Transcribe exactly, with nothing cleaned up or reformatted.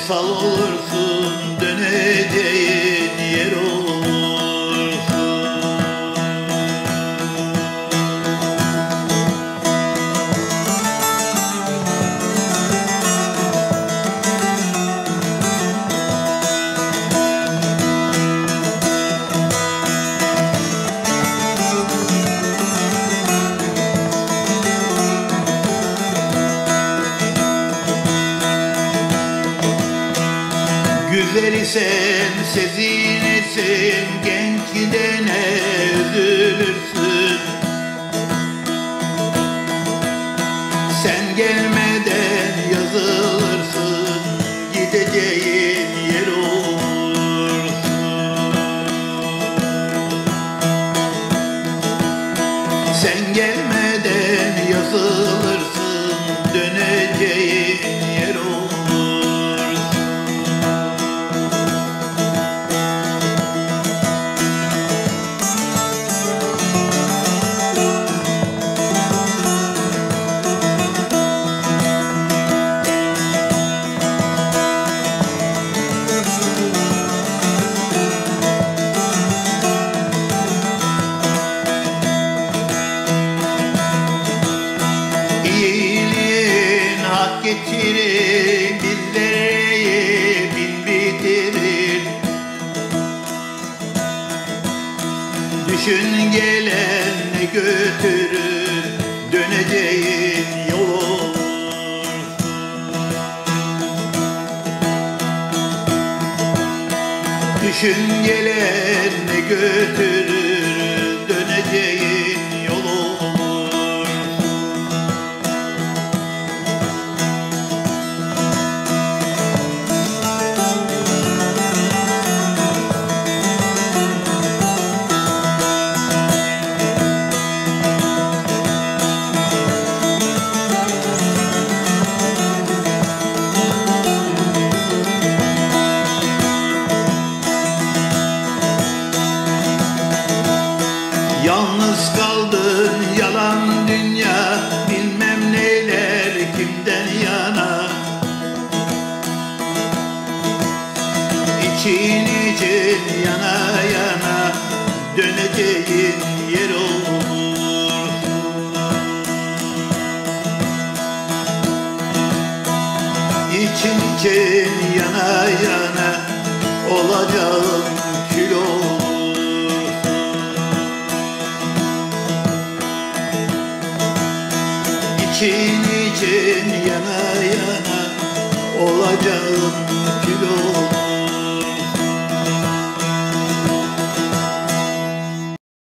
Emsal olursun, döneceğin yer olursun. Güzel isen sezinesin, genç gidene üzülürsün. Sen gelmeden yazılırsın, gideceğin yer olursun. Sen gelmeden yazılırsın, döneceğin yer olursun. İyiliğin hak getirir, bizleri bin bitirir. Düşün gelen ne götürür, döneceğin yol olur. Düşün gelen ne götürür, döneceğin yol olur. Yalnız kaldın yalan dünya, bilmem neyler kimden yana. İçin için yana yana, döneceğin yer olur. İçin için yana yana, olacağın kül olur. İçin için yana yana, olacağım kül olur.